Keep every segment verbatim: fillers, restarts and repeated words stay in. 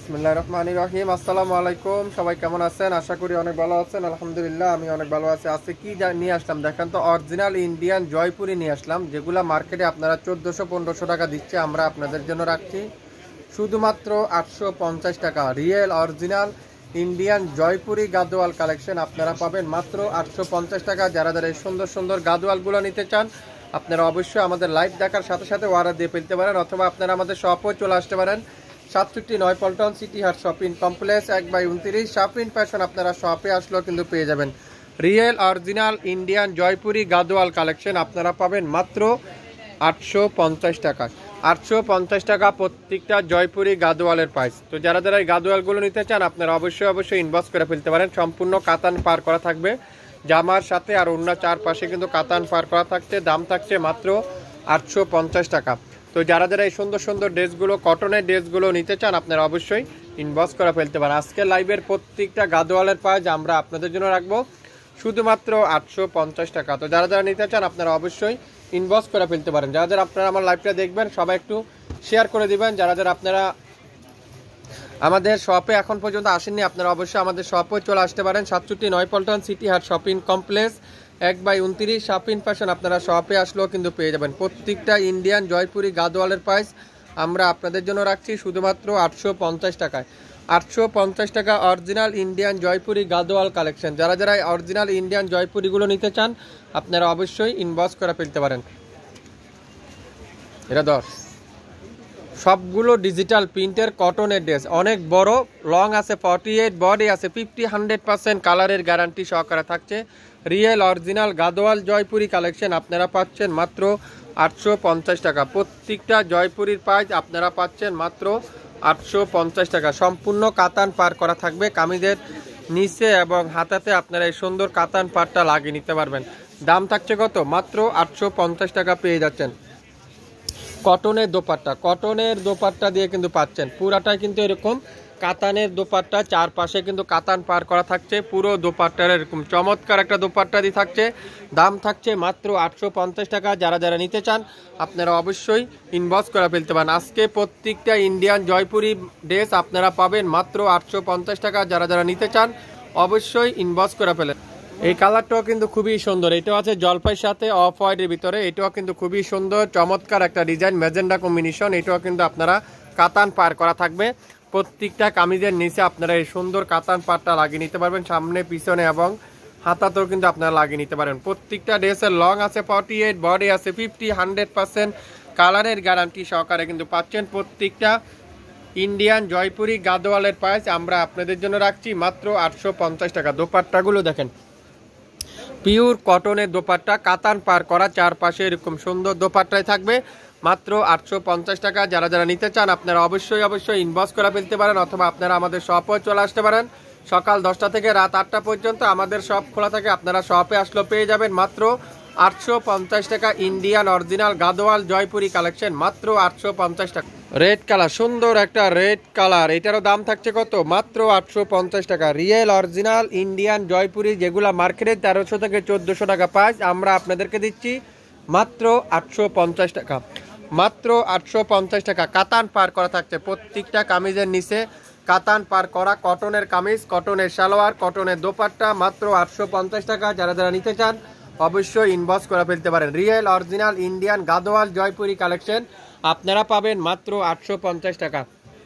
বিসমিল্লাহির রহমানির রহিম। আসসালামু আলাইকুম, সবাই কেমন আছেন? আশা করি অনেক ভালো আছেন। আলহামদুলিল্লাহ আমি অনেক ভালো আছি। আজকে কি নিয়ে আসলাম দেখেন তো, অরিজিনাল ইন্ডিয়ান জয়পুরি নিয়ে আসলাম, যেগুলো মার্কেটে আপনারা চোদ্দোশো পনেরোশো টাকা দিচ্ছে, আমরা আপনাদের জন্য রাখছি শুধুমাত্র আটশো পঞ্চাশ টাকা। Real original Indian Jaipuri Gadwal collection আপনারা পাবেন মাত্র আটশো পঞ্চাশ টাকা। যারা যারা এই সুন্দর সুন্দর গাদোয়ালগুলো নিতে চান আপনারা অবশ্যই আমাদের লাইভ দেখার সাথে সাথে অর্ডার দিয়ে ফেলতে পারেন, অথবা আপনারা আমাদের শপও চলে আসতে পারেন। সাতষট্টি নয় পল্টন সিটি হাট শপিং কমপ্লেক্স এক বাই উনত্রিশ শপিং ফ্যাশন। আপনারা শপে আসলেও কিন্তু পেয়ে যাবেন real original Indian Jaipuri Gadwal collection আপনারা পাবেন মাত্র আটশো পঞ্চাশ টাকা। আটশো পঞ্চাশ টাকা প্রত্যেকটা জয়পুরি গাদোয়ালের প্রাইস। তো যারা যারা এই গাদোয়ালগুলো নিতে চান আপনারা অবশ্যই অবশ্যই ইনবক্স করে ফেলতে পারেন। সম্পূর্ণ কাতান পার করা থাকবে জামার সাথে, আর অন্য চারপাশে কিন্তু কাতান পার করা থাকছে। দাম থাকছে মাত্র আটশো পঞ্চাশ টাকা। তো যারা যারা এই সুন্দর সুন্দর ড্রেসগুলো, কটনের ড্রেসগুলো নিতে চান আপনারা অবশ্যই ইনবক্স করে ফেলতে পারেন। আজকে লাইভের প্রত্যেকটা গাদোয়ালের প্রাইস আমরা আপনাদের জন্য রাখবো শুধুমাত্র আটশো পঞ্চাশ টাকা। তো যারা যারা নিতে চান আপনারা অবশ্যই ইনবক্স করে ফেলতে পারেন। যারা যারা আপনারা আমার লাইভটা দেখবেন সবাই একটু শেয়ার করে দিবেন। যারা যারা আপনারা আমাদের শপে এখন পর্যন্ত আসেননি আপনারা অবশ্যই আমাদের শপে চলে আসতে পারেন। সাতষট্টি নয় পল্টন সিটি হাট শপিং কমপ্লেক্স এক বাই উনত্রিশ শপিং ফ্যাশন। আপনারা শপে আসলেও কিন্তু পেয়ে যাবেন প্রত্যেকটা ইন্ডিয়ান জয়পুরি গাদোয়ালের প্রাইস আমরা আপনাদের জন্য রাখছি শুধুমাত্র আটশো পঞ্চাশ টাকায়। আটশো পঞ্চাশ টাকা original Indian Jaipuri Gadwal collection. যারা যারা অরিজিনাল ইন্ডিয়ান জয়পুরিগুলো নিতে চান আপনারা অবশ্যই ইনবক্স করে ফেলতে পারেন। এটা দশ সবগুলো ডিজিটাল প্রিন্টের কটনের ড্রেস, অনেক বড় লং আছে, ফর্টি এইট বডি আছে, ফিফটি হান্ড্রেড পার্সেন্ট কালারের গ্যারান্টি সহকারে থাকছে। Real original Gadwal Jaipuri collection আপনারা পাচ্ছেন মাত্র আটশো পঞ্চাশ টাকা। প্রত্যেকটা জয়পুরির প্রাইস আপনারা পাচ্ছেন মাত্র আটশো পঞ্চাশ টাকা। সম্পূর্ণ কাতান পার করা থাকবে কামিজের নিচে এবং হাতাতে আপনারা এই সুন্দর কাতান পারটা লাগিয়ে নিতে পারবেন। দাম থাকছে কত? মাত্র আটশো পঞ্চাশ টাকা পেয়ে যাচ্ছেন। কটনের দোপাট্টা, কটনের দোপাট্টা দিয়ে কিন্তু পাচ্ছেন পুরাটাই কিন্তু এরকম কাতানের দোপাট্টা, চারপাশে কিন্তু কাতান পার করা থাকছে। পুরো দোপাট্টার এরকম চমৎকার একটা দোপাট্টা দিয়ে থাকছে। দাম থাকছে মাত্র আটশো পঞ্চাশ টাকা। যারা যারা নিতে চান আপনারা অবশ্যই ইনবক্স করে ফেলতে পারেন। আজকে প্রত্যেকটা ইন্ডিয়ান জয়পুরি ড্রেস আপনারা পাবেন মাত্র আটশো পঞ্চাশ টাকা। যারা যারা নিতে চান অবশ্যই ইনবক্স করে ফেলেন। এই কালারটাও কিন্তু খুবই সুন্দর, এটাও আছে জলপাইয়ের সাথে অফ হোয়াইটের ভিতরে, এটাও কিন্তু খুবই সুন্দর চমৎকার একটা ডিজাইন, ম্যাজেন্ডা কম্বিনেশন। এটাও কিন্তু আপনারা কাতান পার করা থাকবে। প্রত্যেকটা কামিজের নিচে আপনারা এই সুন্দর কাতান পারটা লাগিয়ে নিতে পারবেন, সামনে পিছনে এবং হাতাতেও কিন্তু আপনারা লাগিয়ে নিতে পারেন। প্রত্যেকটা ড্রেসের লং আছে ফর্টি এইট, বডি আছে ফিফটি, হান্ড্রেড পার্সেন্ট কালারের গ্যারান্টি সহকারে কিন্তু পাচ্ছেন প্রত্যেকটা ইন্ডিয়ান জয়পুরি গাদোয়ালের প্রাইস আমরা আপনাদের জন্য রাখছি মাত্র আটশো পঞ্চাশ টাকা। দোপাট্টাগুলো দেখেন, পিওর কটনের দোপাট্টা, কাতান পার করা, চারপাশে এরকম সুন্দর দোপাট্টায় থাকবে মাত্র আটশো পঞ্চাশ টাকা। যারা যারা নিতে চান আপনারা অবশ্যই অবশ্যই ইনবক্স করে ফেলতে পারেন, অথবা আপনারা আমাদের শপে চলে আসতে পারেন। সকাল দশটা থেকে রাত আটটা পর্যন্ত আমাদের শপ খোলা থাকে। আপনারা শপে আসলেও পেয়ে যাবেন মাত্র আটশো পঞ্চাশ টাকা। Indian original Gadwal Jaipuri collection মাত্র আটশো পঞ্চাশ টাকা। রেড কালার, সুন্দর একটা রেড কালার, এটারও দাম থাকছে কত? মাত্র আটশো পঞ্চাশ টাকা। রিয়েল অরিজিনাল ইন্ডিয়ান জয়পুরি যেগুলো মার্কেটে তেরোশো থেকে চোদ্দোশো টাকা প্রাইস আমরা আপনাদেরকে দিচ্ছি মাত্র আটশো পঞ্চাশ টাকা। মাত্র আটশো পঞ্চাশ টাকা। কাতান পার করা থাকছে প্রত্যেকটা কামিজের নিচে, কাতান পার করা কটনের কামিজ, কটনের সালোয়ার, কটনের দোপাট্টা মাত্র আটশো পঞ্চাশ টাকা। যারা যারা নিতে চান অবশ্যই ইনবক্স করে ফেলতে পারেন। Real original Indian Gadwal Jaipuri collection আপনারা পাবেন মাত্র আটশো পঞ্চাশ টাকা।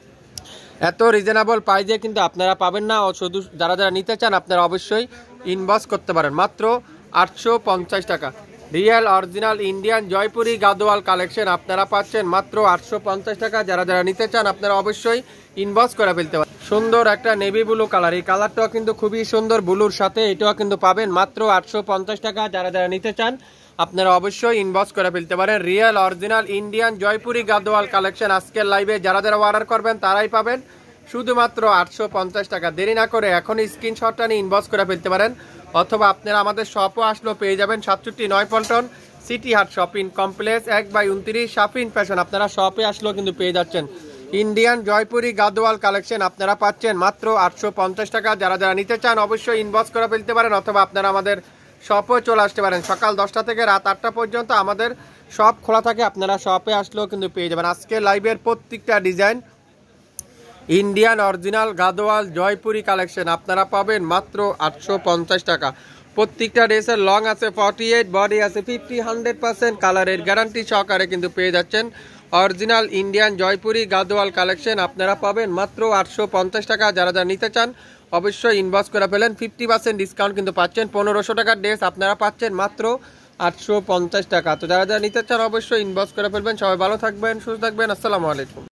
এত রিজনেবল প্রাইসে কিন্তু আপনারা পাবেন না। ও শুধু যারা যারা নিতে চান আপনারা অবশ্যই ইনবক্স করতে পারেন মাত্র আটশো পঞ্চাশ টাকা। Real original Indian Jaipuri Gadwal collection আপনারা পাচ্ছেন মাত্র আটশো পঞ্চাশ টাকা। যারা যারা নিতে চান আপনারা অবশ্যই ইনবক্স করে ফেলতে পারেন। সুন্দর একটা নেভি ব্লু কালার, এই কালারটাও কিন্তু খুবই সুন্দর ব্লুর সাথে, এটাও কিন্তু পাবেন মাত্র আটশো পঞ্চাশ টাকা। যারা যারা নিতে চান আপনারা অবশ্যই ইনবক্স করে ফেলতে পারেন। Real original Indian Jaipuri Gadwal collection আজকের লাইভে যারা যারা অর্ডার করবেন তারাই পাবেন শুধুমাত্র আটশো পঞ্চাশ টাকা। দেরি না করে এখনই স্ক্রিনশটটা নিয়ে ইনবক্স করে ফেলতে পারেন, অথবা আপনারা আমাদের শপও আসলেও পেয়ে যাবেন। সাতষট্টি নয় পল্টন সিটি হাট শপিং কমপ্লেক্স এক বাই উনত্রিশ শপিং ফ্যাশন। আপনারা শপে আসলেও কিন্তু পেয়ে যাচ্ছেন ইন্ডিয়ান জয়পুরি গাদোয়াল কালেকশন আপনারা পাচ্ছেন মাত্র আটশো পঞ্চাশ টাকা। যারা যারা নিতে চান অবশ্যই ইনবক্স করে ফেলতে পারেন, অথবা আপনারা আমাদের শপে চলে আসতে পারেন। সকাল দশটা থেকে রাত আটটা পর্যন্ত আমাদের শপ খোলা থাকে, আপনারা শপে আসলেও কিন্তু পেয়ে যাবেন। আজকে লাইভের প্রত্যেকটা design Indian original Gadwal Jaipuri collection আপনারা পাবেন মাত্র আটশো পঞ্চাশ টাকা। প্রত্যেকটা ড্রেসের লং আছে ফর্টি এইট, বডি আছে ফিফটি, হান্ড্রেড পার্সেন্ট কালারের গ্যারান্টি সহকারে কিন্তু পেয়ে যাচ্ছেন original Indian Jaipuri Gadwal collection আপনারা পাবেন মাত্র আটশো পঞ্চাশ টাকা। যারা যারা নিতে চান অবশ্যই ইনবক্স করে ফেলেন, ফিফটি পার্সেন্ট ডিসকাউন্ট কিন্তু পাচ্ছেন। পনেরোশো টাকার ড্রেস আপনারা পাচ্ছেন মাত্র আটশো পঞ্চাশ টাকা। তো যারা যারা নিতে চান অবশ্যই ইনবক্স করে ফেলবেন। সবাই ভালো থাকবেন, সুস্থ থাকবেন, আসসালামু আলাইকুম।